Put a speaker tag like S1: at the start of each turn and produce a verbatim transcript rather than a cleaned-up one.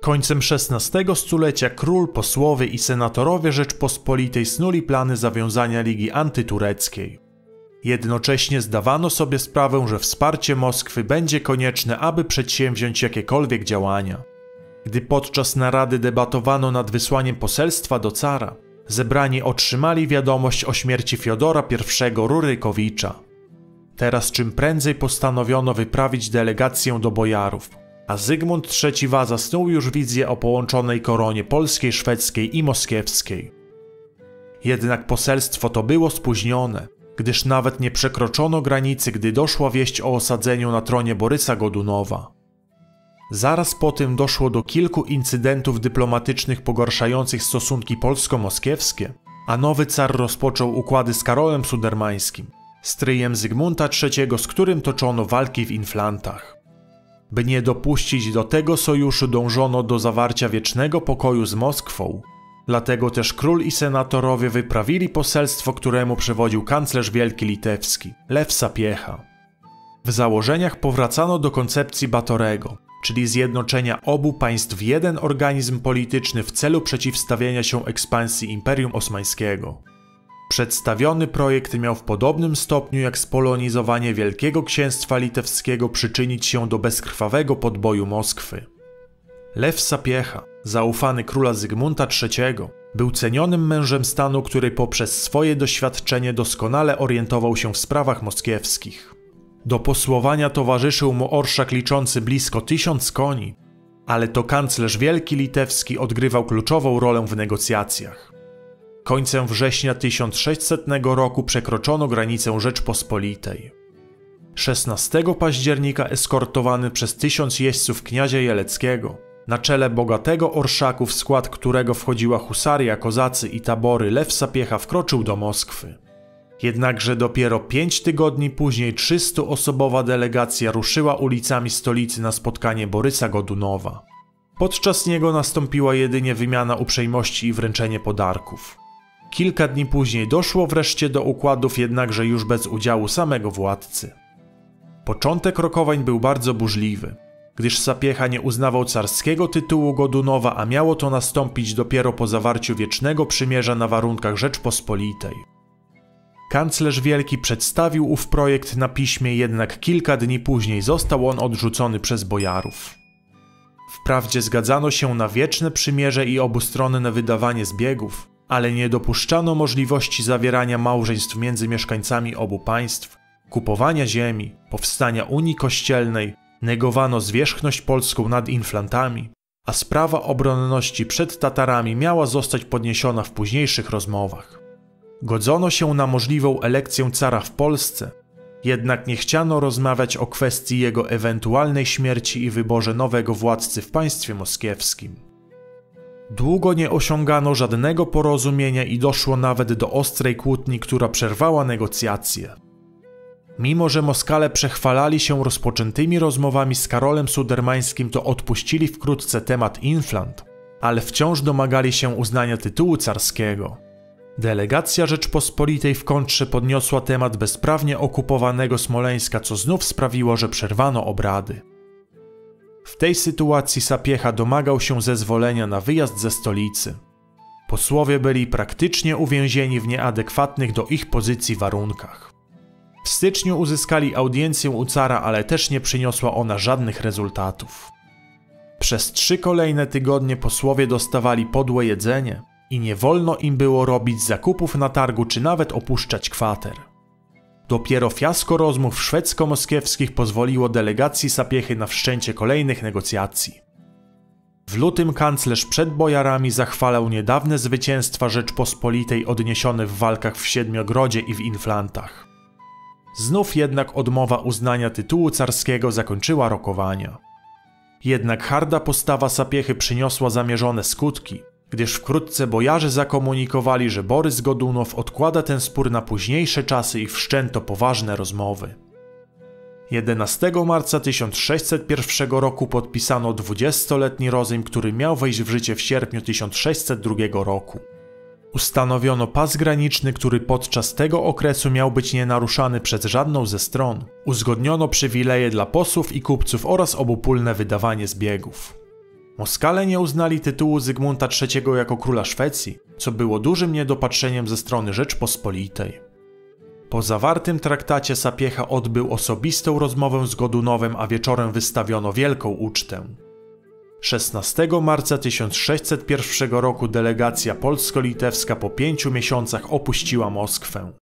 S1: Końcem szesnastego stulecia król, posłowie i senatorowie Rzeczpospolitej snuli plany zawiązania ligi antytureckiej. Jednocześnie zdawano sobie sprawę, że wsparcie Moskwy będzie konieczne, aby przedsięwziąć jakiekolwiek działania. Gdy podczas narady debatowano nad wysłaniem poselstwa do cara, zebrani otrzymali wiadomość o śmierci Fiodora I Rurykowicza. Teraz czym prędzej postanowiono wyprawić delegację do bojarów, a Zygmunt trzeci Waza snuł już wizję o połączonej koronie polskiej, szwedzkiej i moskiewskiej. Jednak poselstwo to było spóźnione, gdyż nawet nie przekroczono granicy, gdy doszła wieść o osadzeniu na tronie Borysa Godunowa. Zaraz po tym doszło do kilku incydentów dyplomatycznych pogarszających stosunki polsko-moskiewskie, a nowy car rozpoczął układy z Karolem Sudermańskim, stryjem Zygmunta trzeciego, z którym toczono walki w Inflantach. By nie dopuścić do tego sojuszu, dążono do zawarcia wiecznego pokoju z Moskwą, dlatego też król i senatorowie wyprawili poselstwo, któremu przewodził kanclerz wielki litewski, Lew Sapiecha. W założeniach powracano do koncepcji Batorego, czyli zjednoczenia obu państw w jeden organizm polityczny w celu przeciwstawienia się ekspansji Imperium Osmańskiego. Przedstawiony projekt miał w podobnym stopniu jak spolonizowanie Wielkiego Księstwa Litewskiego przyczynić się do bezkrwawego podboju Moskwy. Lew Sapiecha, zaufany króla Zygmunta trzeciego, był cenionym mężem stanu, który poprzez swoje doświadczenie doskonale orientował się w sprawach moskiewskich. Do posłowania towarzyszył mu orszak liczący blisko tysiąc koni, ale to kanclerz wielki litewski odgrywał kluczową rolę w negocjacjach. Końcem września tysiąc sześćsetnego roku przekroczono granicę Rzeczpospolitej. szesnastego października eskortowany przez tysiąc jeźdźców kniazia Jeleckiego, na czele bogatego orszaku, w skład którego wchodziła husaria, kozacy i tabory, Lew Sapiecha wkroczył do Moskwy. Jednakże dopiero pięć tygodni później trzystuosobowa delegacja ruszyła ulicami stolicy na spotkanie Borysa Godunowa. Podczas niego nastąpiła jedynie wymiana uprzejmości i wręczenie podarków. Kilka dni później doszło wreszcie do układów, jednakże już bez udziału samego władcy. Początek rokowań był bardzo burzliwy, gdyż Sapiecha nie uznawał carskiego tytułu Godunowa, a miało to nastąpić dopiero po zawarciu wiecznego przymierza na warunkach Rzeczpospolitej. Kanclerz Wielki przedstawił ów projekt na piśmie, jednak kilka dni później został on odrzucony przez bojarów. Wprawdzie zgadzano się na wieczne przymierze i obustronne wydawanie zbiegów, ale nie dopuszczano możliwości zawierania małżeństw między mieszkańcami obu państw, kupowania ziemi, powstania Unii Kościelnej, negowano zwierzchność polską nad Inflantami, a sprawa obronności przed Tatarami miała zostać podniesiona w późniejszych rozmowach. Godzono się na możliwą elekcję cara w Polsce, jednak nie chciano rozmawiać o kwestii jego ewentualnej śmierci i wyborze nowego władcy w państwie moskiewskim. Długo nie osiągano żadnego porozumienia i doszło nawet do ostrej kłótni, która przerwała negocjacje. Mimo że Moskale przechwalali się rozpoczętymi rozmowami z Karolem Sudermańskim, to odpuścili wkrótce temat Inflant, ale wciąż domagali się uznania tytułu carskiego. Delegacja Rzeczpospolitej w kontrze podniosła temat bezprawnie okupowanego Smoleńska, co znów sprawiło, że przerwano obrady. W tej sytuacji Sapiecha domagał się zezwolenia na wyjazd ze stolicy. Posłowie byli praktycznie uwięzieni w nieadekwatnych do ich pozycji warunkach. W styczniu uzyskali audiencję u cara, ale też nie przyniosła ona żadnych rezultatów. Przez trzy kolejne tygodnie posłowie dostawali podłe jedzenie i nie wolno im było robić zakupów na targu czy nawet opuszczać kwater. Dopiero fiasko rozmów szwedzko-moskiewskich pozwoliło delegacji Sapiechy na wszczęcie kolejnych negocjacji. W lutym kanclerz przed bojarami zachwalał niedawne zwycięstwa Rzeczpospolitej odniesione w walkach w Siedmiogrodzie i w Inflantach. Znów jednak odmowa uznania tytułu carskiego zakończyła rokowania. Jednak harda postawa Sapiechy przyniosła zamierzone skutki, gdyż wkrótce bojarzy zakomunikowali, że Borys Godunow odkłada ten spór na późniejsze czasy i wszczęto poważne rozmowy. jedenastego marca tysiąc sześćset pierwszego roku podpisano dwudziestoletni rozejm, który miał wejść w życie w sierpniu tysiąc sześćset drugiego roku. Ustanowiono pas graniczny, który podczas tego okresu miał być nienaruszany przez żadną ze stron. Uzgodniono przywileje dla posłów i kupców oraz obopólne wydawanie zbiegów. Moskale nie uznali tytułu Zygmunta trzeciego jako króla Szwecji, co było dużym niedopatrzeniem ze strony Rzeczpospolitej. Po zawartym traktacie Sapiecha odbył osobistą rozmowę z Godunowem, a wieczorem wystawiono wielką ucztę. szesnastego marca tysiąc sześćset pierwszego roku delegacja polsko-litewska po pięciu miesiącach opuściła Moskwę.